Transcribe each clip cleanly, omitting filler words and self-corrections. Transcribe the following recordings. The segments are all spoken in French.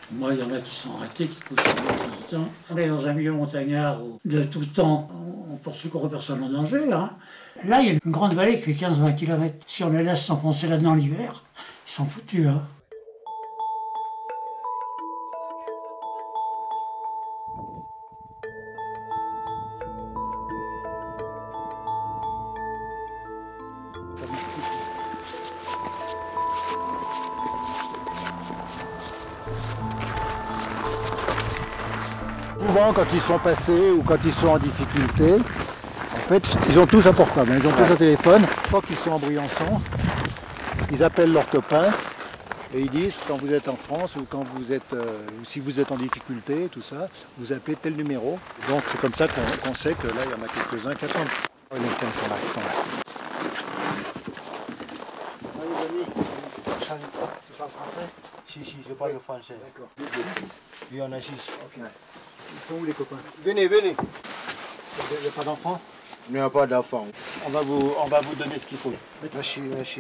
Moi, il y en a qui sont arrêtés, qui couchent de temps en temps. On est dans un milieu montagnard où, de tout temps, on poursuit personne en danger. Hein. Là, il y a une grande vallée qui fait 15-20 km. Si on les laisse s'enfoncer là-dedans l'hiver, ils sont foutus. Hein. Souvent, quand ils sont passés ou quand ils sont en difficulté, en fait, ils ont tous un portable, ils ont tous un téléphone. Quand ils sont en Briançon, ils appellent leurs copains et ils disent quand vous êtes en France ou quand vous êtes, ou si vous êtes en difficulté, tout ça, vous appelez tel numéro. Donc c'est comme ça qu'on sait que là, il y en a quelques-uns qui attendent. Oh, les tiens, ils sont là. Tu parles français? Si, je parle français. D'accord. Il y en a 6. Okay. Ils sont où les copains? Venez. Il n'y a pas d'enfants? Il n'y a pas d'enfants. On va vous donner ce qu'il faut. Merci.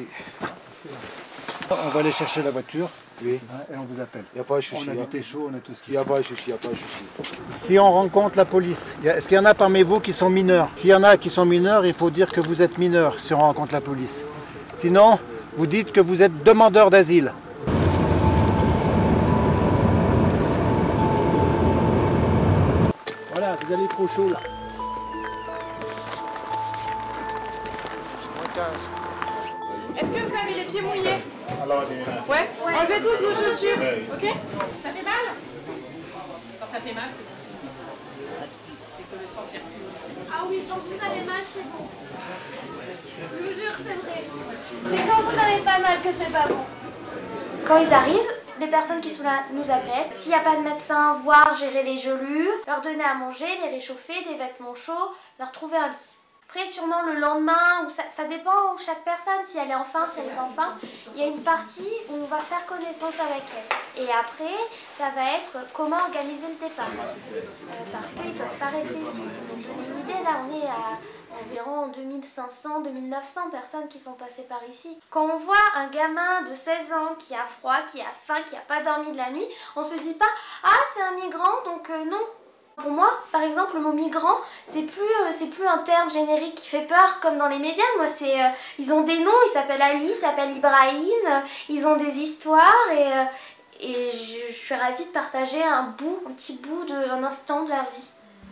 On va aller chercher la voiture. Oui. Et on vous appelle. Il n'y a pas de souci. On a du thé chaud, on a tout ce Il qu'il n'y faut. a pas de souci, Si on rencontre la police, est-ce qu'il y en a parmi vous qui sont mineurs? S'il y en a qui sont mineurs, il faut dire que vous êtes mineur si on rencontre la police. Sinon, vous dites que vous êtes demandeur d'asile. Voilà, vous avez trop chaud là. Est-ce que vous avez les pieds mouillés? Ouais. Enlevez tous vos chaussures, ok? Ça fait mal? Quand ça fait mal, c'est que le sang circule. Ah oui, quand vous avez mal, c'est bon. Je vous jure, c'est vrai. C'est quand vous avez pas mal que c'est pas bon. Quand ils arrivent, les personnes qui sont là nous appellent. S'il n'y a pas de médecin, voir, gérer les gelures, leur donner à manger, les réchauffer, des vêtements chauds, leur trouver un lit. Après, sûrement le lendemain, ou ça dépend de chaque personne, si elle est en faim, si elle n'est pas en faim, il y a une partie où on va faire connaissance avec elle. Et après, ça va être comment organiser le départ. Parce qu'ils ne peuvent pas rester ici. Pour vous donner une idée, là, on est à environ 2500, 2900 personnes qui sont passées par ici. Quand on voit un gamin de 16 ans qui a froid, qui a faim, qui n'a pas dormi de la nuit, on se dit pas « Ah, c'est un migrant, donc non ». Pour moi, par exemple, le mot migrant, c'est plus un terme générique qui fait peur comme dans les médias. Moi, ils ont des noms, ils s'appellent Ali, ils s'appellent Ibrahim, ils ont des histoires et je suis ravie de partager un petit bout un instant de leur vie.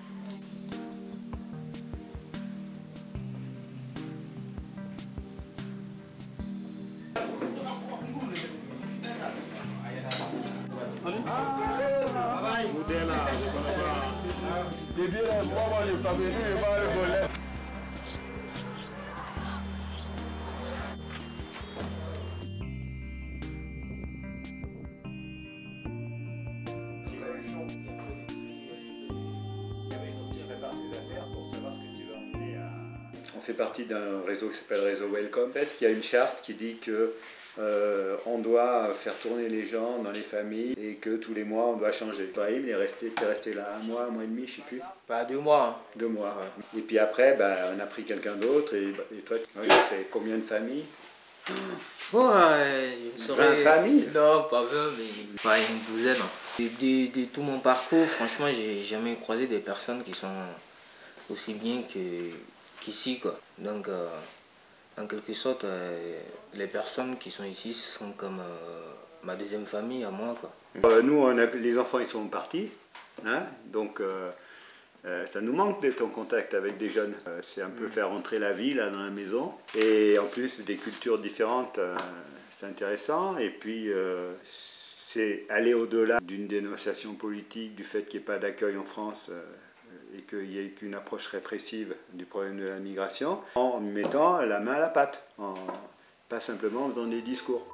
On fait partie d'un réseau qui s'appelle Réseau Welcome. En fait, il y a une charte qui dit que on doit faire tourner les gens dans les familles et que tous les mois on doit changer. Ibrahim, il est resté là un mois et demi, je sais plus. Pas 2 mois. 2 mois. Ouais. Et puis après, on a pris quelqu'un d'autre et toi, tu as fait combien de familles? Bon, je saurais... 20 familles? Non, pas 20, mais pas une douzaine. De tout mon parcours, franchement, j'ai jamais croisé des personnes qui sont aussi bien qu'ici, quoi. Donc, en quelque sorte, les personnes qui sont ici sont comme ma deuxième famille à moi, quoi. Nous, les enfants, ils sont partis, hein, donc ça nous manque d'être en contact avec des jeunes. C'est un peu faire rentrer la vie là, dans la maison. Et en plus, des cultures différentes, c'est intéressant. Et puis, c'est aller au-delà d'une dénonciation politique, du fait qu'il n'y ait pas d'accueil en France et qu'il n'y ait qu'une approche répressive du problème de la migration, en mettant la main à la pâte, pas simplement en faisant des discours.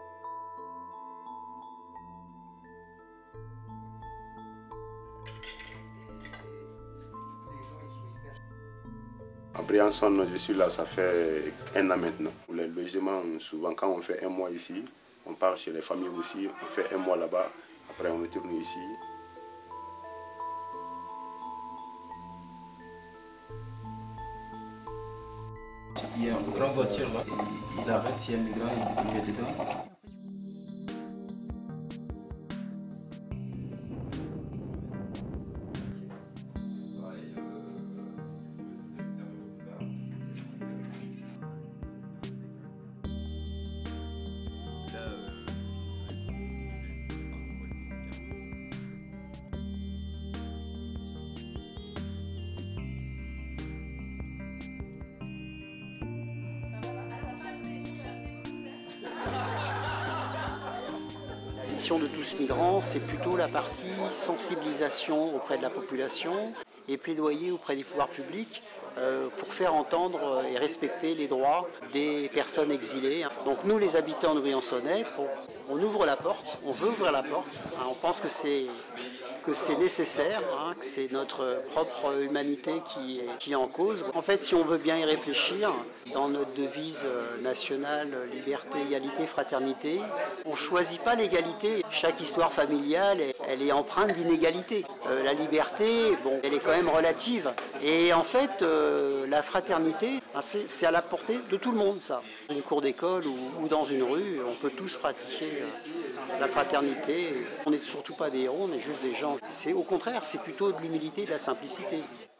À Briançon, je suis là, ça fait 1 an maintenant. Pour les logements, souvent quand on fait 1 mois ici, on part chez les familles aussi, on fait 1 mois là-bas, après on retourne ici. Il y a une grande voiture là, et il arrête, il y a un migrant, il met dedans. mission de Tous Migrants, c'est plutôt la partie sensibilisation auprès de la population et plaidoyer auprès des pouvoirs publics pour faire entendre et respecter les droits des personnes exilées. Donc nous, les habitants de Briançonnais, on ouvre la porte, on veut ouvrir la porte, on pense que c'est nécessaire, que c'est notre propre humanité qui est en cause. En fait, si on veut bien y réfléchir, dans notre devise nationale, liberté, égalité, fraternité, on ne choisit pas l'égalité. Chaque histoire familiale, elle est empreinte d'inégalité. La liberté, bon, elle est quand même relative. Et en fait, la fraternité, c'est à la portée de tout le monde, ça. Dans une cour d'école ou dans une rue, on peut tous pratiquer la fraternité. On n'est surtout pas des héros, on est juste des gens. Au contraire, c'est plutôt de l'humilité et de la simplicité.